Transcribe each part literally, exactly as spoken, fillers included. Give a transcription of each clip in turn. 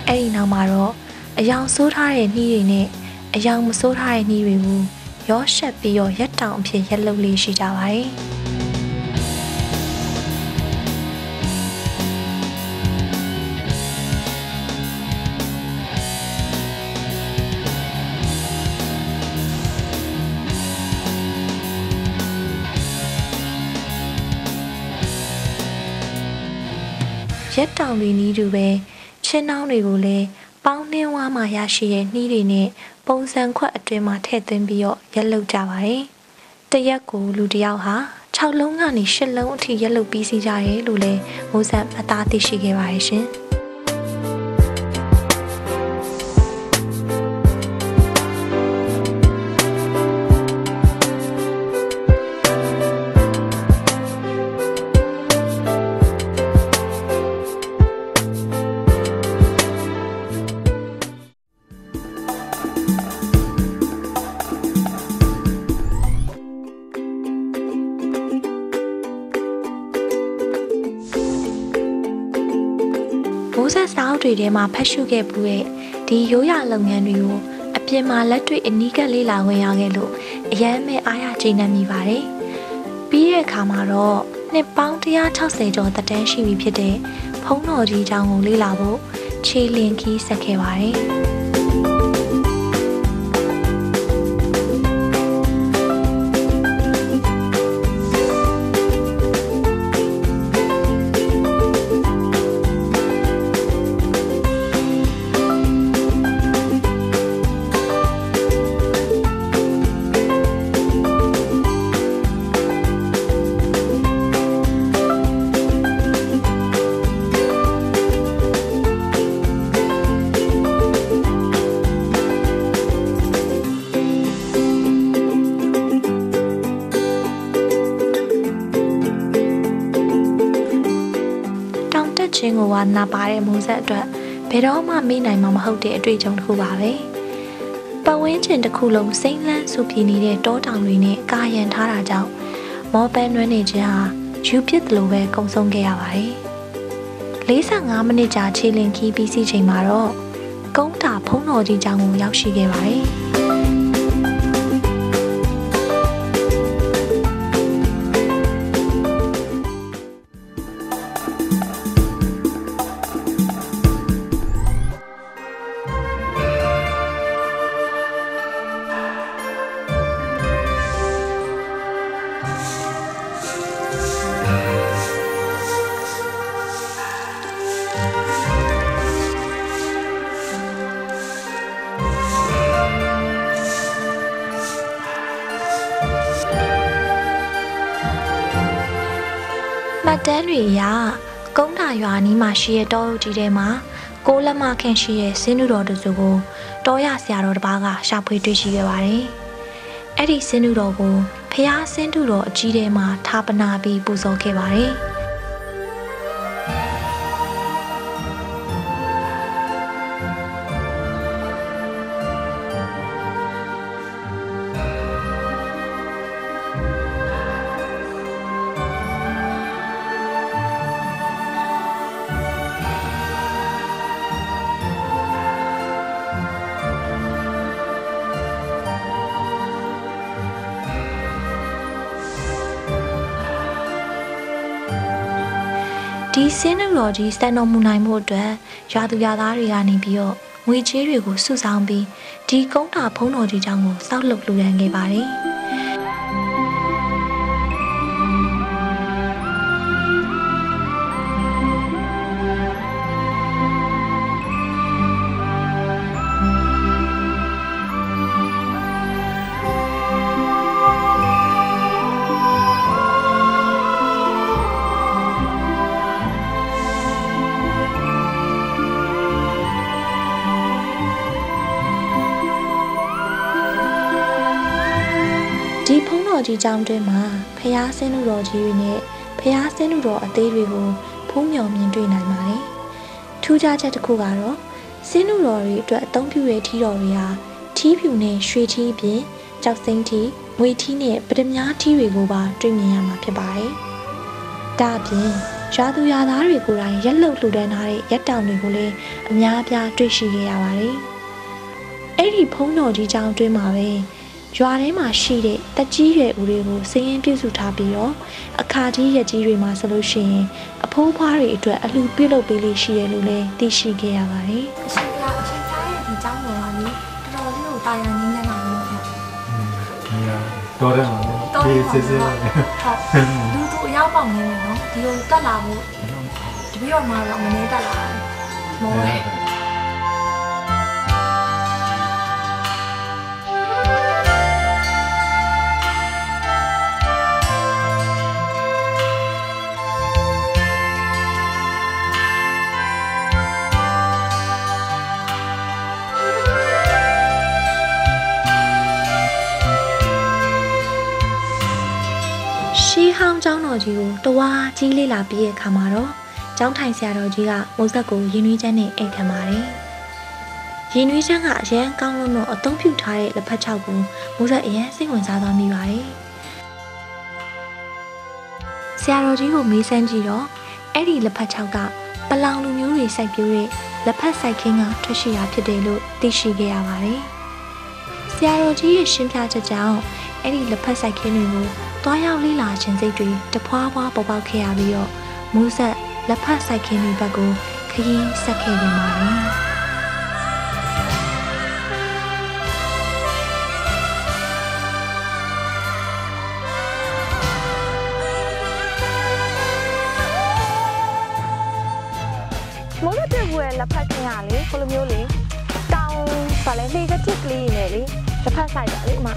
အဲ့ဒီနောက်မှာတော့အယောင်ဆိုးထားတဲ့နှီးတွေနဲ့အယောင်မဆိုးထားတဲ့နှီးတွေကိုရောရှက်ပြီးတော့ရက်တောင်အဖြစ်ရက်လုပ်လေးရှိကြပါတယ်ရက်တောင်တွေနီးတူပဲချင်းနှောင်းတွေကိုလည်းပေါင်းနှင်းဝါမှာရရှိတဲ့နှီးတွေနဲ့ပုံစံခွက်အတွင်းမှာထည့်သွင်းပြီးတော့ရက်လုပ်ကြပါတယ်။တရက်ကိုလူတစ်ယောက်ဟာ၆လုံးကနေ၈လုံးအထိရက်လုပ်ပြီးစီကြတယ်လို့လည်းမိုးဆက်အသားသိရှိခဲ့ပါတယ်ရှင်။မိုးဆက်စာအုပ်တွေထဲမှာဖတ်ရှုခဲ့ပူတဲ့ဒီရိုးရာလုပ်ငန်းတွေကိုအပြင်မှာလက်တွေ့အနီးကပ်လေ့လာဝင်ရခဲ့လို့အရန်မဲ့အားရကျေနပ်မိပါတယ်။ပြီးတဲ့အခါမှာတော့နှစ်ပေါင်းone hundred sixtyကျော်သက်တမ်းရှိပြီဖြစ်တဲ့ဖုံးတော်ကြီးအကြောင်းကိုလေ့လာဖို့ခြေလျင်ခီးဆက်ခဲ့ပါတယ်။ချင်းကိုဝါနာပါတဲ့မိုးဆက်အတွက်ဘယ်တော့မှမေ့နိုင်မှာမဟုတ်တဲ့အတွေ့အကြုံတစ်ခုပါပဲပတ်ဝန်းကျင်တစ်ခုလုံးစိမ့်လန်းဆူပြေနေတဲ့တောတောင်တွေနဲ့ကာရန်ထားတာကြောင့်မော်ပန်းနွမ်းနေခြင်းဟာယူပစ်သလိုပဲကုံဆုံးခဲ့ရပါတယ်forty-fiveမိနစ်ကြာခြေလင်ခီးပြီးစီးချိန်မှာတော့ကုန်းတာဖုံးတော်ကြီးကျောင်းကိုရောက်ရှိခဲ့ပါတယ်မှတ်တမ်းတွေအရကုန်းတာရွာနီးမှာရှိတဲ့တောအုပ်ကြီးထဲမှာကိုလက်မခန့်ရှိတဲ့စင်းနုတော်တစုကိုတောရဆရာတော်တစ်ပါးကရှာဖွေတွေ့ရှိခဲ့ပါတယ်။အဲ့ဒီစင်းနုတော်ကိုဖျားစင်းတုတော်အကြီးထဲမှာထားပနာပြီးပူဇော်ခဲ့ပါတယ်။ဒီစင်းနုတော်ကြီးစံတော်မူနိုင်မှုအတွက်ရွာသူရွာသားတွေကနေပြီးတော့ငွေချေးတွေကိုစုဆောင်းပြီးဒီကုန်းတာဖုံးတော်ကြီးကျောင်းကိုစောက်လုပ်လူရန်ခဲ့ပါတယ်။ဒီဖုံးတော်ကြီးကျောင်းတွင်မှာဖျားစင်းနုတော်ကြီးတွေနဲ့ဖျားစင်းနုတော်အသေးတွေကိုဖုံးမြော်မြင်တွေ့နိုင်ပါတယ်။ထူးခြားချက်တစ်ခုကတော့စင်းနုတော်တွေအတွက်အသုံးပြုတဲ့ထီးတော်တွေဟာထီးဖြူနဲ့ရွှေထီးအပြင်ကြောက်စိမ့်ထီးငွေထီးနဲ့ပထမထီးတွေကိုပါတွေ့မြင်ရမှာဖြစ်ပါတယ်။ဒါအပြင်ရွာသူရွာသားတွေကိုယ်တိုင်ရက်လုတ်လှူဒန်းထားတဲ့ရက်တောင်တွေကိုလည်းအများအပြားတွေ့ရှိခဲ့ရပါတယ်။အဲ့ဒီဖုံးတော်ကြီးကျောင်းတွင်းမှာပဲရွာထဲမှာရှိတဲ့တက်ကြီးရွယ်ဦးတွေကိုစည်ရင်ပြုစုထားပြီးတော့အခါကြီးရက်ကြီးတွေမှာဆိုလို့ရှိရင်အဖိုးဖွားတွေအတွက်အလှပြုလုပ်ပေးလို့ရှိတယ်လို့လည်းသိရှိခဲ့ရပါတယ်။အရှင်ကအရှင်သားရဲ့ဒီကျောင်းတော်ကလေတော်တော်လေးကိုတာယာငင်းနေလာလို့ဗျ။ဒီကတော့တယ်မှာဒီစစ်စစ်ပါပဲ။လူတို့အရောက်ပေါင်နေတယ်နော်။ဒီလိုတက်လာဖို့တပည့်တော်မှာတော့မနေတက်လာဘူး။မောတယ်။ရှီဟောင်းကျောင်းတော်ကြီးကိုတဝါကြီးလေးလာပြီးတဲ့အခါမှာတော့ကျောင်းထိုင်ဆရာတော်ကြီးကမိုးဆက်ကိုရင်နွေးချမ်းနဲ့အိတ်ခံပါတယ်။ရင်နွေးချမ်းကအရန်ကောင်းလို့တော့အသုံးပြုထားတဲ့လက်ဖက်ချောက်ကိုမိုးဆက်အရန်စိတ်ဝင်စားသွားမိပါတယ်။ဆရာတော်ကြီးကိုမေးစမ်းကြည့်တော့အဲ့ဒီလက်ဖက်ချောက်ကပလောင်လူမျိုးတွေစိုက်ပျိုးတဲ့လက်ဖက်စိုက်ခင်းကထွက်ရှိတာဖြစ်တယ်လို့သိရှိခဲ့ရပါတယ်။ဆရာတော်ကြီးရဲ့ရှင်းပြချက်ကြောင့်အဲ့ဒီလက်ဖက်စိုက်ခင်းတွေကိုတွားရောက်လေးလာခြင်းစိတ်တွေတဖွာဖွာပေါ်ပေါက်ခဲ့ရပြီးတော့မိုးဆက်လက်ဖက်စိုက်ခင်းတွေဘက်ကိုခရီးဆက်ခဲ့ပြန်ပါတယ်မိုးဆက်တဲ့ဘွယ်လက်ဖက်ခင်းရလေခလိုမျိုးလေတောင်းဗာလဲလေးကတစ်ကလေးနဲ့လေလက်ဖက်စိုက်တာလေအမ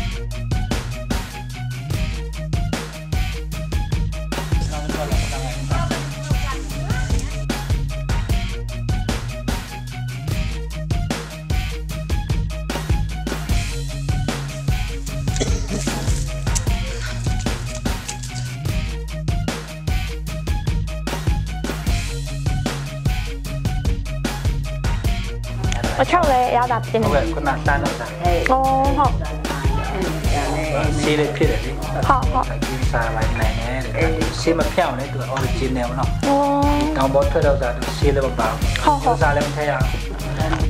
အချောက်လည်းရတာပြင်နေဟုတ်ကဲ့ခုနတန်းတော့စားဟဲ့အော်ဟုတ်ဆေးလေးဖြစ်တယ်လေဟုတ်ဟုတ်ဒီစားလိုက်နိုင်တယ်ဆေးမဖြောင်းလေသူ original เนาะအော်တောင်ပေါ်ထွက်တော့စားဆေးလည်းမပါဟုတ်ဟုတ်စားလည်းမထည့်ရ